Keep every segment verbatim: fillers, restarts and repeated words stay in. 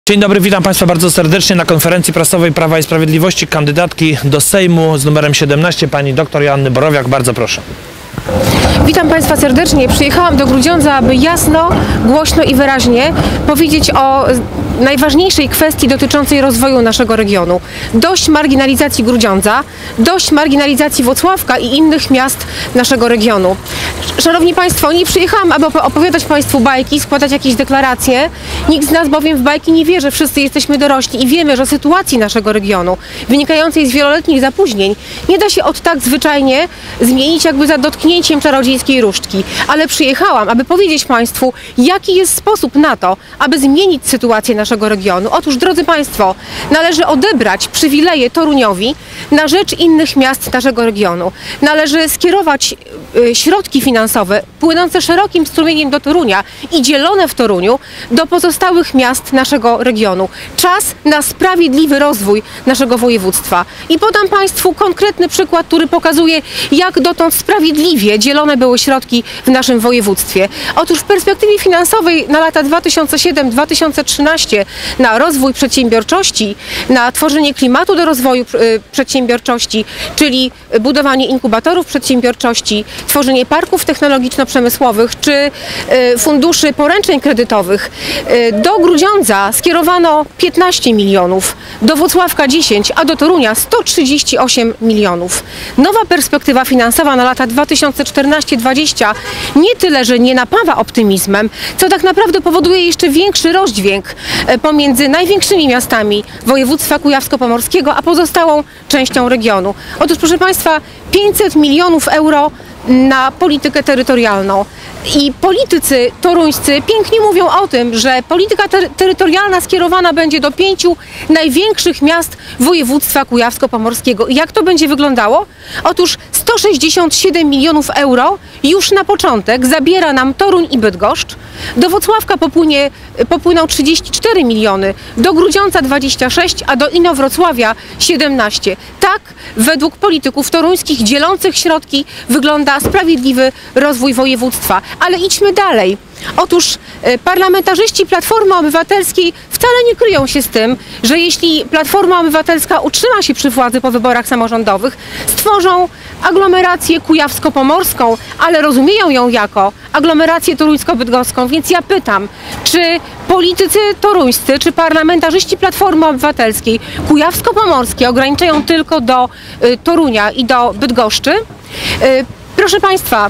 Dzień dobry, witam Państwa bardzo serdecznie na konferencji prasowej Prawa i Sprawiedliwości kandydatki do Sejmu z numerem siedemnaście, pani dr Joanny Borowiak. Bardzo proszę. Witam Państwa serdecznie. Przyjechałam do Grudziądza, aby jasno, głośno i wyraźnie powiedzieć o najważniejszej kwestii dotyczącej rozwoju naszego regionu. Dość marginalizacji Grudziądza, dość marginalizacji Włocławka i innych miast naszego regionu. Szanowni Państwo, nie przyjechałam, aby opowiadać Państwu bajki, składać jakieś deklaracje. Nikt z nas bowiem w bajki nie wierzy. Wszyscy jesteśmy dorośli i wiemy, że sytuacji naszego regionu, wynikającej z wieloletnich zapóźnień, nie da się od tak zwyczajnie zmienić jakby za dotknięciem czarodziejskiej różdżki. Ale przyjechałam, aby powiedzieć Państwu, jaki jest sposób na to, aby zmienić sytuację naszego regionu. Otóż, drodzy Państwo, należy odebrać przywileje Toruniowi na rzecz innych miast naszego regionu. Należy skierować y, środki finansowe płynące szerokim strumieniem do Torunia i dzielone w Toruniu do pozostałych miast naszego regionu. Czas na sprawiedliwy rozwój naszego województwa. I podam Państwu konkretny przykład, który pokazuje, jak dotąd sprawiedliwie dzielone były środki w naszym województwie. Otóż w perspektywie finansowej na lata dwa tysiące siódmy do dwa tysiące trzynastego na rozwój przedsiębiorczości, na tworzenie klimatu do rozwoju przedsiębiorczości, czyli budowanie inkubatorów przedsiębiorczości, tworzenie parków technologiczno-przemysłowych czy funduszy poręczeń kredytowych. Do Grudziądza skierowano piętnaście milionów, do Włocławka dziesięć, a do Torunia sto trzydzieści osiem milionów. Nowa perspektywa finansowa na lata dwa tysiące czternasty do dwa tysiące dwudziestego nie tyle, że nie napawa optymizmem, co tak naprawdę powoduje jeszcze większy rozdźwięk pomiędzy największymi miastami województwa kujawsko-pomorskiego, a pozostałą częścią regionu. Otóż, proszę Państwa, pięćset milionów euro na politykę terytorialną. I politycy toruńscy pięknie mówią o tym, że polityka ter terytorialna skierowana będzie do pięciu największych miast województwa kujawsko-pomorskiego. I jak to będzie wyglądało? Otóż sto sześćdziesiąt siedem milionów euro już na początek zabiera nam Toruń i Bydgoszcz. Do Włocławka popłynie, popłyną trzydzieści cztery miliony, do Grudziądza dwadzieścia sześć, a do Inowrocławia siedemnaście. Tak według polityków toruńskich dzielących środki wygląda sprawiedliwy rozwój województwa. Ale idźmy dalej. Otóż parlamentarzyści Platformy Obywatelskiej wcale nie kryją się z tym, że jeśli Platforma Obywatelska utrzyma się przy władzy po wyborach samorządowych, stworzą aglomerację kujawsko-pomorską, ale rozumieją ją jako aglomerację toruńsko-bydgoską. Więc ja pytam, czy politycy toruńscy, czy parlamentarzyści Platformy Obywatelskiej kujawsko-pomorskie ograniczają tylko do y, Torunia i do Bydgoszczy? Y, proszę Państwa,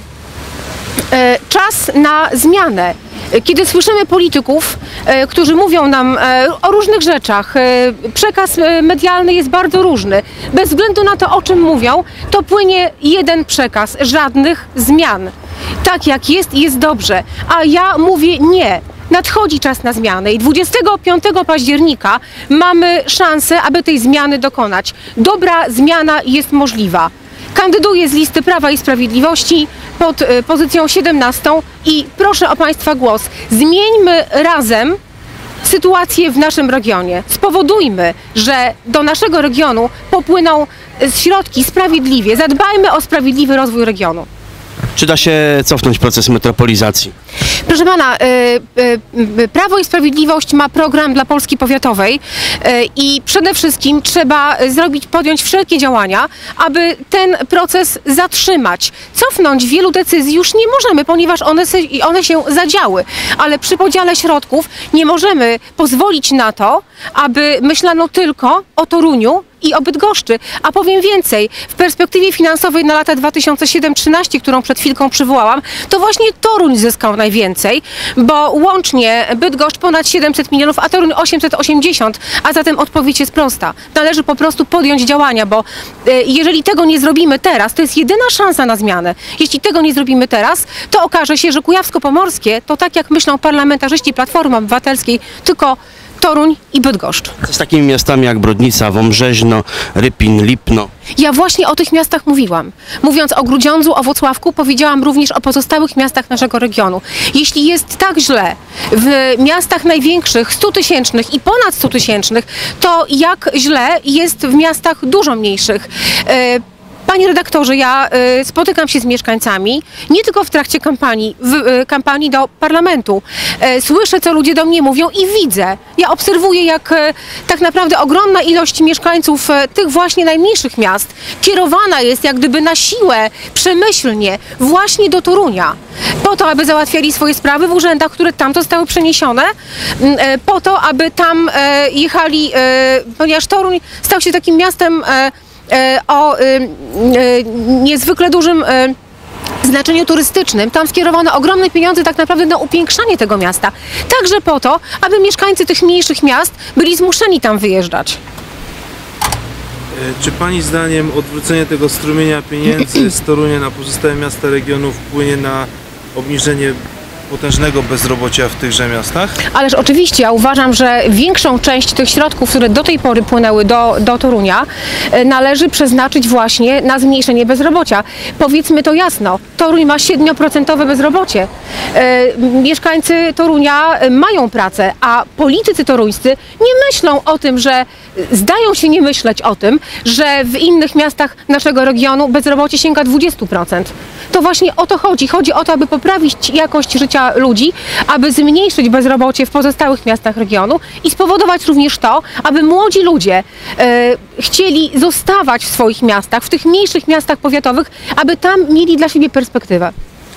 czas na zmianę. Kiedy słyszymy polityków, którzy mówią nam o różnych rzeczach, przekaz medialny jest bardzo różny. Bez względu na to, o czym mówią, to płynie jeden przekaz, żadnych zmian. Tak jak jest, jest dobrze. A ja mówię nie. Nadchodzi czas na zmianę i dwudziestego piątego października mamy szansę, aby tej zmiany dokonać. Dobra zmiana jest możliwa. Kandyduję z listy Prawa i Sprawiedliwości pod y, pozycją siedemnastą i proszę o Państwa głos. Zmieńmy razem sytuację w naszym regionie. Spowodujmy, że do naszego regionu popłyną środki sprawiedliwie. Zadbajmy o sprawiedliwy rozwój regionu. Czy da się cofnąć proces metropolizacji? Proszę Pana, y, y, Prawo i Sprawiedliwość ma program dla Polski powiatowej y, i przede wszystkim trzeba zrobić, podjąć wszelkie działania, aby ten proces zatrzymać. Cofnąć wielu decyzji już nie możemy, ponieważ one, se, one się zadziały, ale przy podziale środków nie możemy pozwolić na to, aby myślano tylko o Toruniu i o Bydgoszczy. A powiem więcej, w perspektywie finansowej na lata dwa tysiące siódmy do dwa tysiące trzynastego, którą przed chwilką przywołałam, to właśnie Toruń zyskał najwięcej, bo łącznie Bydgoszcz ponad siedemset milionów, a Toruń osiemset osiemdziesiąt, a zatem odpowiedź jest prosta. Należy po prostu podjąć działania, bo e, jeżeli tego nie zrobimy teraz, to jest jedyna szansa na zmianę. Jeśli tego nie zrobimy teraz, to okaże się, że Kujawsko-Pomorskie to tak jak myślą parlamentarzyści Platformy Obywatelskiej, tylko Toruń i Bydgoszcz. Co z takimi miastami jak Brodnica, Wąbrzeźno, Rypin, Lipno? Ja właśnie o tych miastach mówiłam. Mówiąc o Grudziądzu, o Włocławku, powiedziałam również o pozostałych miastach naszego regionu. Jeśli jest tak źle w miastach największych, stutysięcznych i ponad stutysięcznych, to jak źle jest w miastach dużo mniejszych. Panie redaktorze, ja y, spotykam się z mieszkańcami, nie tylko w trakcie kampanii, w, y, kampanii do parlamentu. Y, słyszę, co ludzie do mnie mówią i widzę. Ja obserwuję, jak y, tak naprawdę ogromna ilość mieszkańców y, tych właśnie najmniejszych miast kierowana jest jak gdyby na siłę, przemyślnie, właśnie do Torunia. Po to, aby załatwiali swoje sprawy w urzędach, które tam zostały przeniesione, y, y, po to, aby tam y, jechali, y, ponieważ Toruń stał się takim miastem y, o y, y, niezwykle dużym y, znaczeniu turystycznym. Tam skierowano ogromne pieniądze tak naprawdę na upiększanie tego miasta. Także po to, aby mieszkańcy tych mniejszych miast byli zmuszeni tam wyjeżdżać. Czy Pani zdaniem odwrócenie tego strumienia pieniędzy z Torunia na pozostałe miasta regionu wpłynie na obniżenie potężnego bezrobocia w tychże miastach? Ależ oczywiście, ja uważam, że większą część tych środków, które do tej pory płynęły do, do Torunia, e, należy przeznaczyć właśnie na zmniejszenie bezrobocia. Powiedzmy to jasno, Toruń ma siedem procent bezrobocie. E, mieszkańcy Torunia mają pracę, a politycy toruńscy nie myślą o tym, że zdają się nie myśleć o tym, że w innych miastach naszego regionu bezrobocie sięga dwadzieścia procent. To właśnie o to chodzi. Chodzi o to, aby poprawić jakość życia ludzi, aby zmniejszyć bezrobocie w pozostałych miastach regionu i spowodować również to, aby młodzi ludzie e, chcieli zostawać w swoich miastach, w tych mniejszych miastach powiatowych, aby tam mieli dla siebie perspektywę.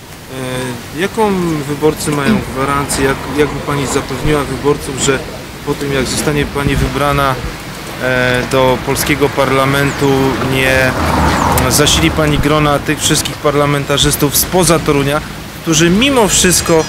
E, jaką wyborcy mają gwarancję, jak, jakby Pani zapewniła wyborców, że po tym jak zostanie Pani wybrana e, do polskiego parlamentu, nie zasili Pani grona tych wszystkich parlamentarzystów spoza Torunia, którzy mimo wszystko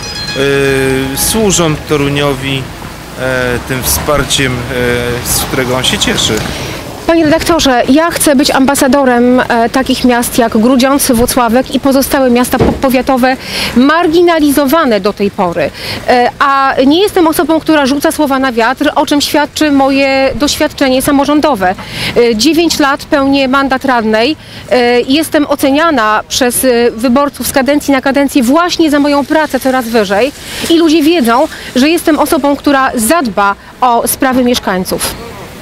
e, służą Toruniowi e, tym wsparciem, e, z którego on się cieszy? Panie redaktorze, ja chcę być ambasadorem e, takich miast jak Grudziądz, Włocławek i pozostałe miasta po powiatowe marginalizowane do tej pory. E, a nie jestem osobą, która rzuca słowa na wiatr, o czym świadczy moje doświadczenie samorządowe. E, dziewięć lat pełnię mandat radnej. E, jestem oceniana przez e, wyborców z kadencji na kadencję właśnie za moją pracę coraz wyżej i ludzie wiedzą, że jestem osobą, która zadba o sprawy mieszkańców.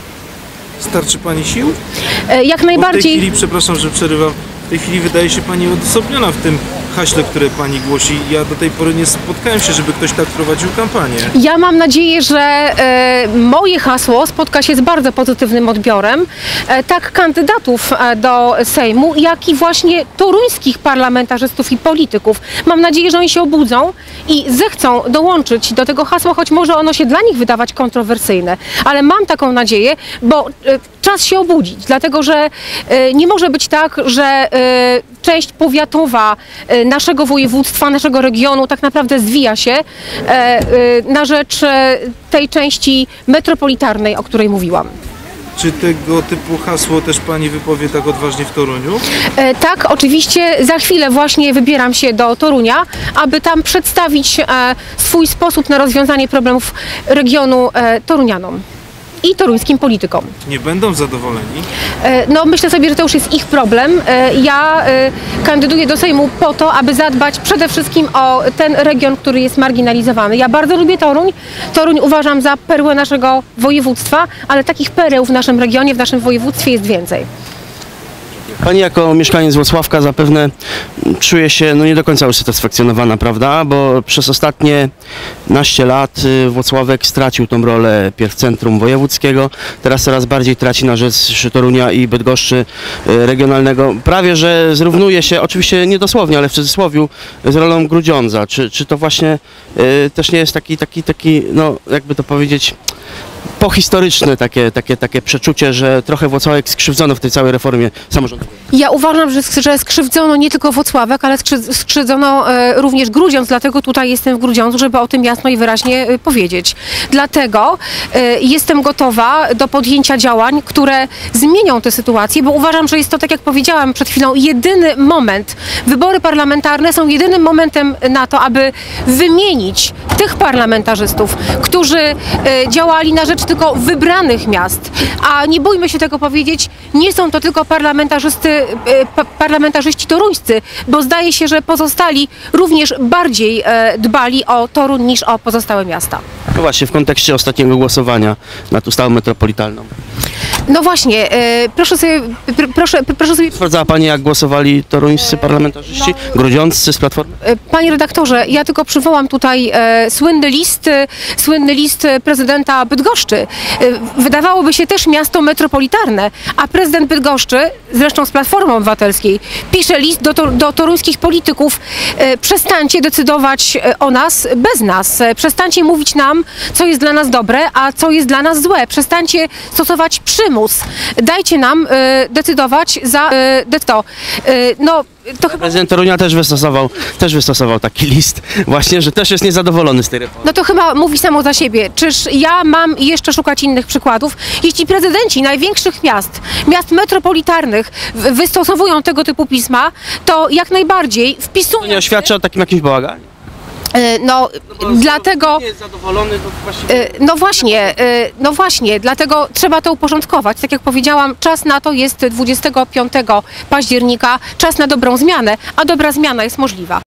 Starczy Pani sił? E, jak Bo w tej najbardziej. chwili, przepraszam, że przerywam, w tej chwili wydaje się Pani odosobniona w tym haśle, które Pani głosi. Ja do tej pory nie spotkałem się, żeby ktoś tak prowadził kampanię. Ja mam nadzieję, że e, moje hasło spotka się z bardzo pozytywnym odbiorem, e, tak kandydatów e, do Sejmu, jak i właśnie toruńskich parlamentarzystów i polityków. Mam nadzieję, że oni się obudzą i zechcą dołączyć do tego hasła, choć może ono się dla nich wydawać kontrowersyjne. Ale mam taką nadzieję, bo e, czas się obudzić, dlatego że e, nie może być tak, że e, część powiatowa e, naszego województwa, naszego regionu tak naprawdę zwija się e, e, na rzecz e, tej części metropolitarnej, o której mówiłam. Czy tego typu hasło też Pani wypowie tak odważnie w Toruniu? E, tak, oczywiście za chwilę właśnie wybieram się do Torunia, aby tam przedstawić e, swój sposób na rozwiązanie problemów regionu e, torunianom i toruńskim politykom. Nie będą zadowoleni? E, No myślę sobie, że to już jest ich problem. E, Ja e, kandyduję do Sejmu po to, aby zadbać przede wszystkim o ten region, który jest marginalizowany. Ja bardzo lubię Toruń. Toruń uważam za perłę naszego województwa, ale takich pereł w naszym regionie, w naszym województwie jest więcej. Pani jako mieszkaniec Włocławka zapewne czuje się no nie do końca usatysfakcjonowana, prawda? Bo przez ostatnie naście lat y, Włocławek stracił tą rolę pierw centrum wojewódzkiego, teraz coraz bardziej traci na rzecz Torunia i Bydgoszczy y, regionalnego. Prawie że zrównuje się, oczywiście nie dosłownie, ale w cudzysłowiu, z rolą Grudziądza. Czy, czy to właśnie y, też nie jest taki, taki, taki, no jakby to powiedzieć, pohistoryczne takie, takie, takie przeczucie, że trochę Włocławek skrzywdzono w tej całej reformie samorządowej? Ja uważam, że, że skrzywdzono nie tylko Włocławek, ale skrzy- skrzywdzono e, również Grudziądz, dlatego tutaj jestem w Grudziądzu, żeby o tym jasno i wyraźnie e, powiedzieć. Dlatego e, jestem gotowa do podjęcia działań, które zmienią tę sytuację, bo uważam, że jest to, tak jak powiedziałam przed chwilą, jedyny moment. Wybory parlamentarne są jedynym momentem na to, aby wymienić tych parlamentarzystów, którzy e, działali na rzecz tylko wybranych miast. A nie bójmy się tego powiedzieć, nie są to tylko parlamentarzysty, e, pa, parlamentarzyści toruńscy, bo zdaje się, że pozostali również bardziej e, dbali o Toruń niż o pozostałe miasta. No właśnie, w kontekście ostatniego głosowania nad ustawą metropolitalną. No właśnie, e, proszę sobie, pr, proszę, proszę sobie Sprawdzała pani, jak głosowali toruńscy parlamentarzyści, grudziąccy z Platformy? E, Panie redaktorze, ja tylko przywołam tutaj e, słynny list, e, słynny list prezydenta Bydgoszczy. E, wydawałoby się też miasto metropolitarne, a prezydent Bydgoszczy, zresztą z Platformy Obywatelskiej, pisze list do, to, do toruńskich polityków: e, przestańcie decydować e, o nas bez nas, e, przestańcie mówić nam, co jest dla nas dobre, a co jest dla nas złe, przestańcie stosować przymus, dajcie nam e, decydować za e, de, to. E, no, to chyba... Prezydent Torunia też wystosował, też wystosował taki list właśnie, że też jest niezadowolony z tej reformy. No to chyba mówi samo za siebie. Czyż ja mam jeszcze szukać innych przykładów? Jeśli prezydenci największych miast, miast metropolitarnych w- wystosowują tego typu pisma, to jak najbardziej To wpisują nie oświadcza o takim jakimś bałaganie? e, no, dlatego... Nie jest zadowolony, to właściwie... e, No właśnie, e, no właśnie, dlatego trzeba to uporządkować. Tak jak powiedziałam, czas na to jest dwudziestego piątego października, czas na dobrą zmianę, a dobra zmiana jest możliwa.